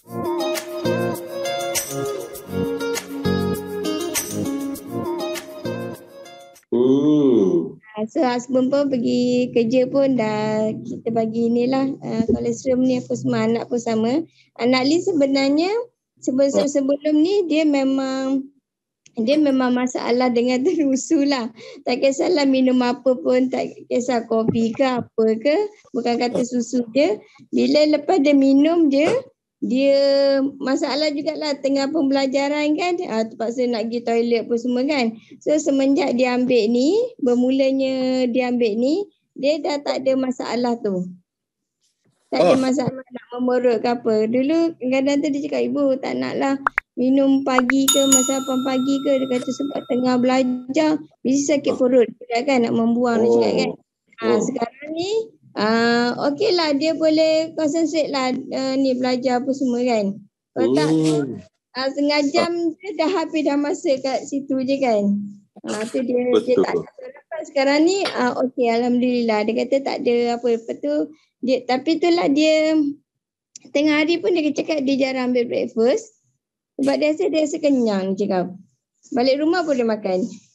So husband pun pergi kerja pun dah kita bagi inilah kolesterol ni apa semua, anak pun sama. Anak Lin sebenarnya sebelum ni dia memang masalah dengan terusu lah. Tak kisahlah minum apa pun, tak kisah kopi ke apa ke, bukan kata susu je. Bila lepas dia minum je, dia masalah jugalah tengah pembelajaran kan, terpaksa nak pergi toilet pun semua kan. So semenjak dia ambil ni, bermulanya dia ambil ni, dia dah tak ada masalah tu. Tak ada masalah nak memerut ke apa. Dulu kadang-kadang tu dia cakap, ibu tak naklah minum pagi ke, masa 8 pagi ke, dia kata sebab tengah belajar, mesti sakit perut kan, nak membuang dia cakap kan. Sekarang ni, okey lah dia boleh concentrate lah ni belajar apa semua kan. Kalau tak, setengah jam dia dah habis dah masa kat situ je kan. Tu dia tak ada lepas sekarang ni, okey Alhamdulillah. Dia kata tak ada apa-apa tu. Tapi itulah dia, tengah hari pun dia cakap dia jarang ambil breakfast. Sebab dia rasa kenyang dia cakap. Balik rumah pun dia makan.